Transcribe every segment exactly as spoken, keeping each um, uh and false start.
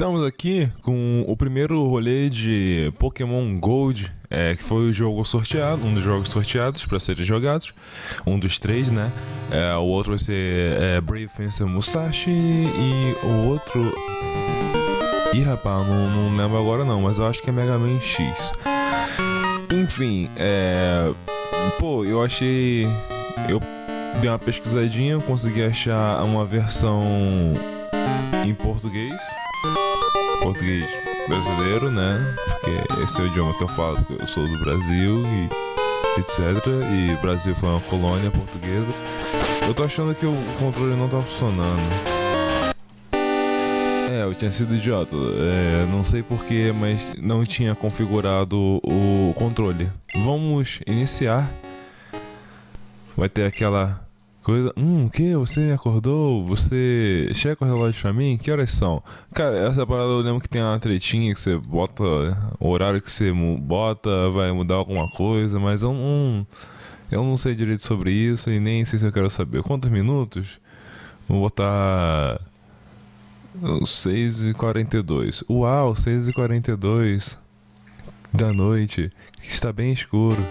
Estamos aqui com o primeiro rolê de Pokémon Gold, é, que foi o jogo sorteado, um dos jogos sorteados para serem jogados, um dos três, né? É, o outro vai ser é, Brave Fencer Musashi e o outro... Ih, rapaz, não, não lembro agora não, mas eu acho que é Mega Man X. Enfim, é... Pô, eu achei... Eu dei uma pesquisadinha, consegui achar uma versão em português. Português brasileiro, né? Porque esse é o idioma que eu falo, porque eu sou do Brasil e etcétera. E Brasil foi uma colônia portuguesa. Eu tô achando que o controle não tá funcionando. É, eu tinha sido idiota. É, não sei porquê, mas não tinha configurado o controle. Vamos iniciar. Vai ter aquela coisa. Hum, o que? Você acordou? Você checa o relógio pra mim? Que horas são? Cara, essa parada eu lembro que tem uma tretinha que você bota. O horário que você bota vai mudar alguma coisa, mas eu não. Eu não sei direito sobre isso e nem sei se eu quero saber. Quantos minutos? Vou botar. seis e quarenta e dois. Uau, seis e quarenta e dois da noite. Está bem escuro.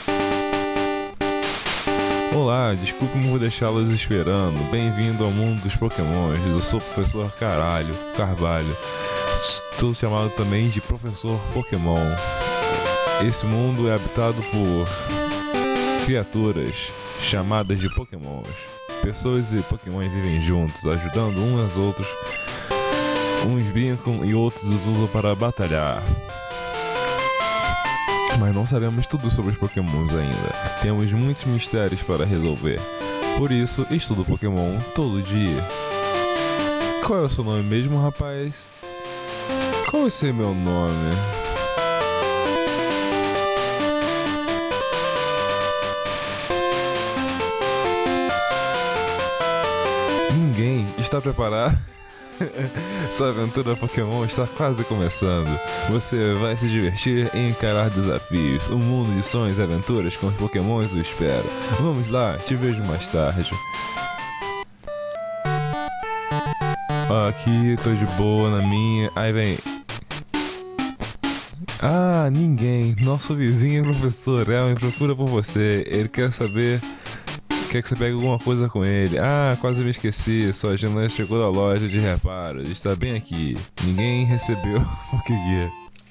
Olá, desculpe-me por deixá-los esperando. Bem-vindo ao mundo dos Pokémons. Eu sou o professor Caralho, Carvalho. Sou chamado também de Professor Pokémon. Esse mundo é habitado por criaturas chamadas de Pokémons. Pessoas e Pokémons vivem juntos, ajudando uns aos outros. Uns brincam e outros os usam para batalhar. Mas não sabemos tudo sobre os Pokémons ainda. Temos muitos mistérios para resolver. Por isso, estudo Pokémon todo dia. Qual é o seu nome mesmo, rapaz? Qual vai ser meu nome? Ninguém está preparado? Sua aventura Pokémon está quase começando. Você vai se divertir e encarar desafios. Um mundo de sonhos e aventuras com os Pokémons o espera. Vamos lá, te vejo mais tarde. Aqui, tô de boa na minha. Aí vem. Ah, ninguém. Nosso vizinho professor Elmer procura por você. Ele quer saber... Quer que você pegue alguma coisa com ele. Ah, quase me esqueci. Sua janela chegou da loja de reparos. Está bem aqui. Ninguém recebeu Pokégear.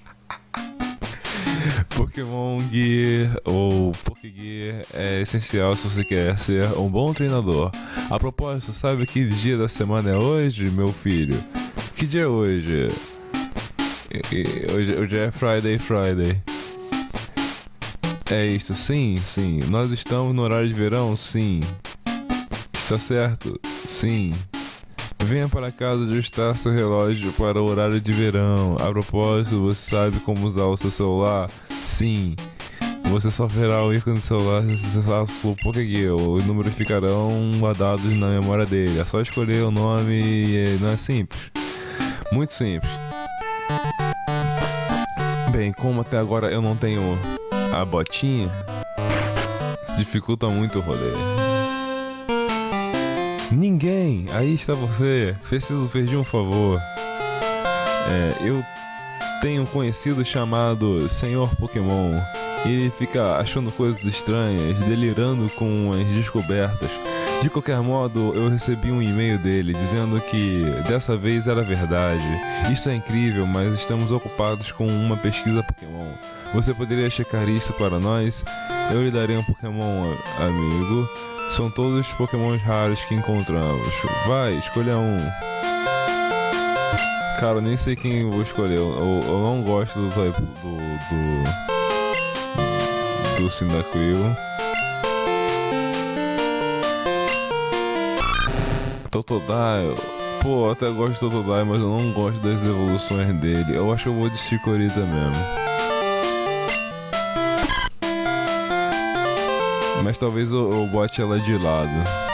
Pokémon Gear ou Pokégear é essencial se você quer ser um bom treinador. A propósito, sabe que dia da semana é hoje, meu filho? Que dia é hoje? Hoje, hoje é Friday, Friday. É isso, sim, sim. Nós estamos no horário de verão, sim. Está certo? Sim. Venha para casa ajustar seu relógio para o horário de verão. A propósito, você sabe como usar o seu celular? Sim. Você só verá o ícone do celular se acessar o seu Pokégear. Os números ficarão guardados na memória dele. É só escolher o nome e não é simples. Muito simples. Bem, como até agora eu não tenho a botinha, dificulta muito o rolê. Ninguém! Aí está você. Preciso pedir um favor. É, eu tenho um conhecido chamado Senhor Pokémon. E ele fica achando coisas estranhas, delirando com as descobertas. De qualquer modo, eu recebi um e-mail dele dizendo que dessa vez era verdade. Isso é incrível, mas estamos ocupados com uma pesquisa Pokémon. Você poderia checar isso para nós? Eu lhe darei um Pokémon, amigo. São todos os Pokémons raros que encontramos. Vai, escolha um. Cara, eu nem sei quem eu vou escolher. Eu, eu, eu não gosto do do do, do Cyndaquil. Totodile. Pô, eu até gosto do Totodile, mas eu não gosto das evoluções dele. Eu acho que eu vou de Chikorita mesmo. Mas talvez eu, eu bote ela de lado.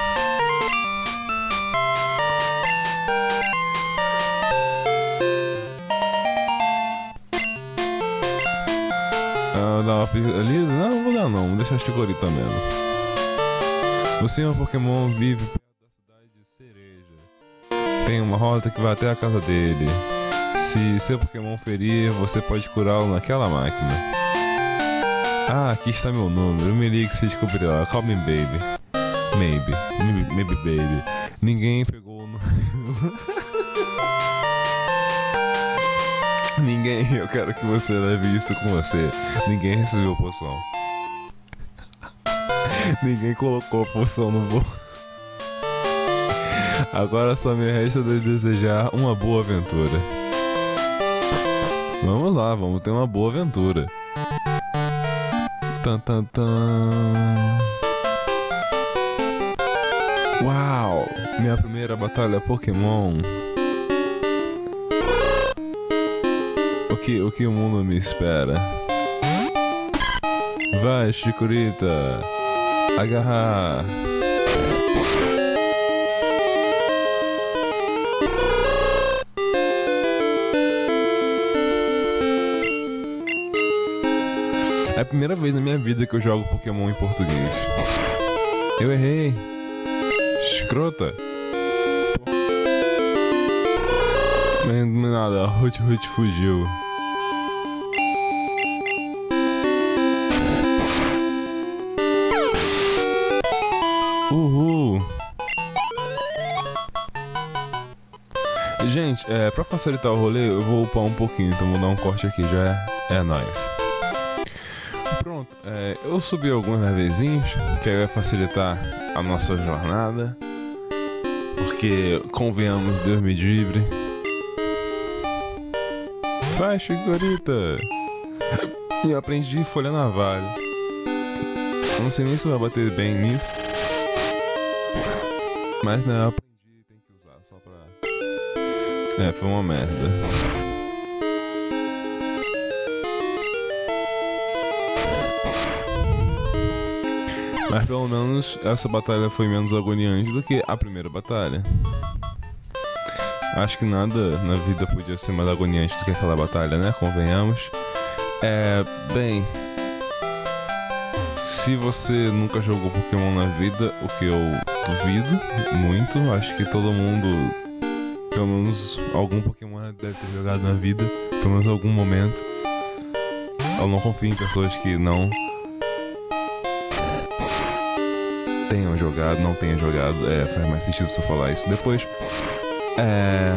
Ah, dá uma ali? Não, não vou dar não. Vou deixar a Chikorita mesmo. O senhor Pokémon vive perto da cidade de Cereja. Tem uma rota que vai até a casa dele. Se seu Pokémon ferir, você pode curá-lo naquela máquina. Ah, aqui está meu número. Me ligue se descobrirá. Call me baby. Maybe. Maybe, maybe baby. Ninguém pegou no... Ninguém, eu quero que você leve isso com você. Ninguém recebeu poção. Ninguém colocou poção no bolso. Agora só me resta de desejar uma boa aventura. Vamos lá, vamos ter uma boa aventura. Tan, tan, tan. Uau! Minha primeira batalha Pokémon. O que, o que o mundo me espera? Vai, Chikorita! Agarrar! É a primeira vez na minha vida que eu jogo Pokémon em português. Eu errei. Escrota. Não, nada, Hut Hut fugiu. Uhul. Gente, é, pra facilitar o rolê, eu vou upar um pouquinho, então vou dar um corte aqui, já é, é nóis. Pronto, é, eu subi alguns levezinhos, que aí vai facilitar a nossa jornada. Porque, convenhamos, Deus me livre. Vai, Chikorita! E eu aprendi folha navalha. Eu não sei nem se vai bater bem nisso. Mas né, eu aprendi, tem que usar só pra... É, foi uma merda. Mas pelo menos essa batalha foi menos agoniante do que a primeira batalha. Acho que nada na vida podia ser mais agoniante do que aquela batalha, né? Convenhamos. É... Bem... Se você nunca jogou Pokémon na vida, o que eu duvido muito, acho que todo mundo, pelo menos algum Pokémon deve ter jogado na vida, pelo menos em algum momento. Eu não confio em pessoas que não tenham jogado, não tenham jogado. É, faz mais sentido se eu falar isso depois. É...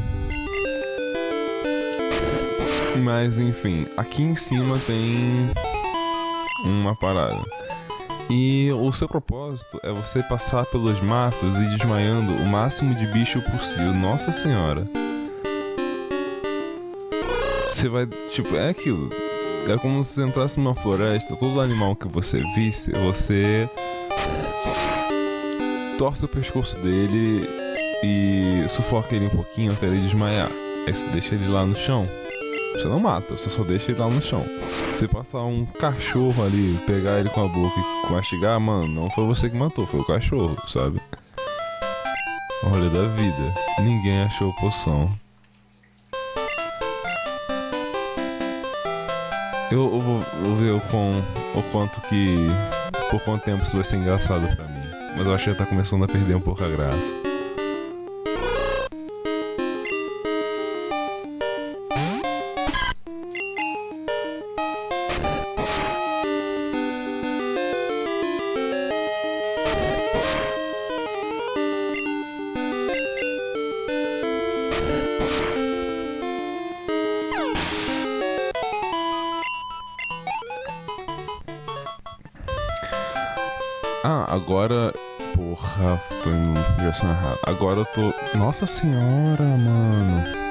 Mas enfim, aqui em cima tem uma parada. E o seu propósito é você passar pelos matos e desmaiando o máximo de bicho possível. Nossa senhora. Você vai, tipo, é aquilo. É como se você entrasse numa floresta, todo animal que você visse, você torce o pescoço dele e sufoca ele um pouquinho até ele desmaiar. Aí você deixa ele lá no chão. Você não mata, você só deixa ele lá no chão. Se passar um cachorro ali, pegar ele com a boca e mastigar, mano, não foi você que matou, foi o cachorro, sabe? O rolê da vida. Ninguém achou poção. Eu, eu vou, vou ver o, com, o quanto que... Por quanto tempo isso vai ser engraçado pra mim. Mas eu acho que já tá começando a perder um pouco a graça. Ah, agora... Porra, tô indo na direção errada. Agora eu tô... Nossa senhora, mano.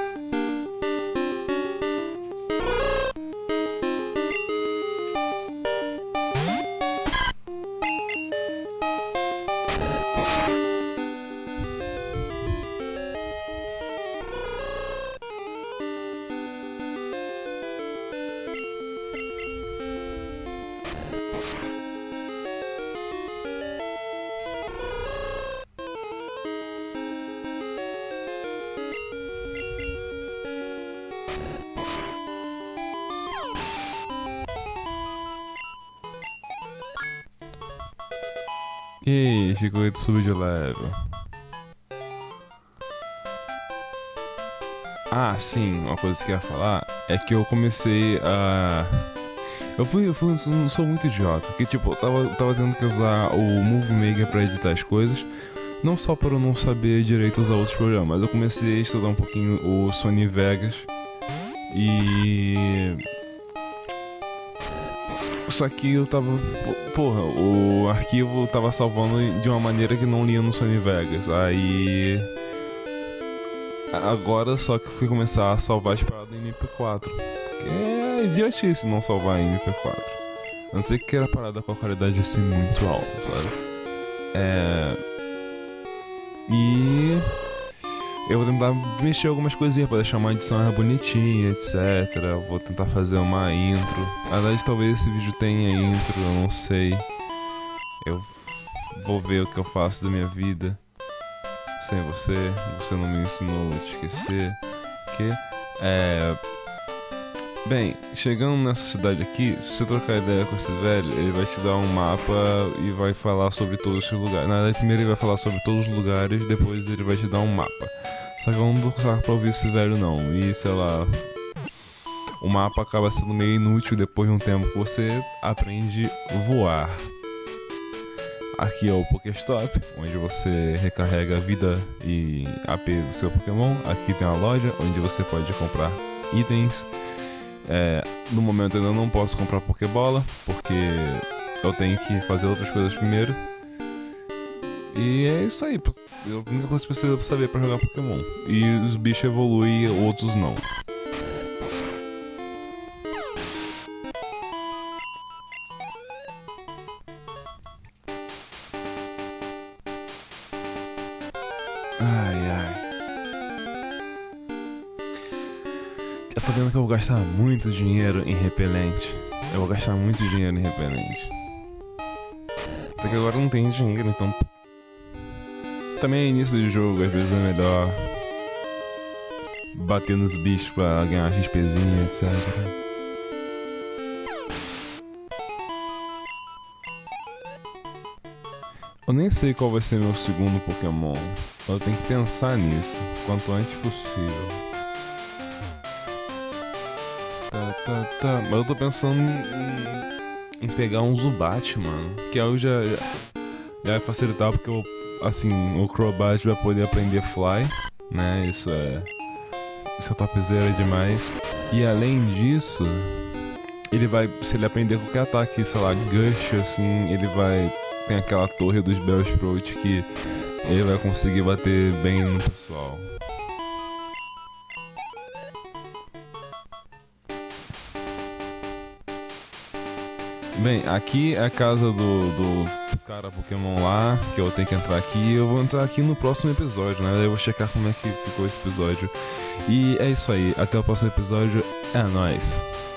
Ih, Chikorita subiu de level. Ah, sim, uma coisa que eu ia falar é que eu comecei a... Eu fui, eu fui, eu sou muito idiota, porque tipo, eu tava, tava tendo que usar o Movie Maker pra editar as coisas, não só para eu não saber direito usar outros programas, mas eu comecei a estudar um pouquinho o Sony Vegas e... Só que eu tava... Porra, o arquivo tava salvando de uma maneira que não lia no Sony Vegas, aí... Agora só que eu fui começar a salvar as paradas em M P quatro. Porque é idiotice não salvar em M P quatro. A não ser que queira parada com a qualidade assim muito alta, sabe? É... E... Eu vou tentar mexer algumas coisinhas pra deixar uma edição mais bonitinha, etcétera. Vou tentar fazer uma intro. Na verdade, talvez esse vídeo tenha intro, eu não sei. Eu vou ver o que eu faço da minha vida sem você. Você não me ensinou a te esquecer. Que é... Bem, chegando nessa cidade aqui, se você trocar ideia com esse velho, ele vai te dar um mapa e vai falar sobre todos esses lugares. Na verdade, primeiro ele vai falar sobre todos os lugares, depois ele vai te dar um mapa. Só que eu não tô com saco pra ouvir esse velho não. E sei lá, o mapa acaba sendo meio inútil depois de um tempo que você aprende a voar. Aqui é o Pokéstop, onde você recarrega a vida e A P do seu Pokémon. Aqui tem a loja, onde você pode comprar itens. É, no momento eu ainda não posso comprar Pokébola, porque eu tenho que fazer outras coisas primeiro. E é isso aí, a única coisa que você precisa saber pra jogar Pokémon. E os bichos evoluem, outros não. Ai, ai. Eu tô vendo que eu vou gastar muito dinheiro em repelente. Eu vou gastar muito dinheiro em repelente. Só que agora não tem dinheiro, então... Também é início de jogo, às vezes é melhor bater nos bichos pra ganhar XPzinho, etcétera. Eu nem sei qual vai ser meu segundo Pokémon. Eu tenho que pensar nisso, quanto antes possível. Tá, tá, tá. Mas eu tô pensando em, em pegar um Zubat, mano. Que aí já, já, já vai facilitar porque eu... Assim, o Crobat vai poder aprender Fly, né? Isso é... Isso é topzera demais. E além disso, ele vai... Se ele aprender qualquer ataque, sei lá, Gush, assim, ele vai... Tem aquela torre dos Bellsprout que ele vai conseguir bater bem no pessoal. Bem, aqui é a casa do, do cara Pokémon lá, que eu tenho que entrar aqui. Eu vou entrar aqui no próximo episódio, né? Eu vou checar como é que ficou esse episódio. E é isso aí, até o próximo episódio, é nóis!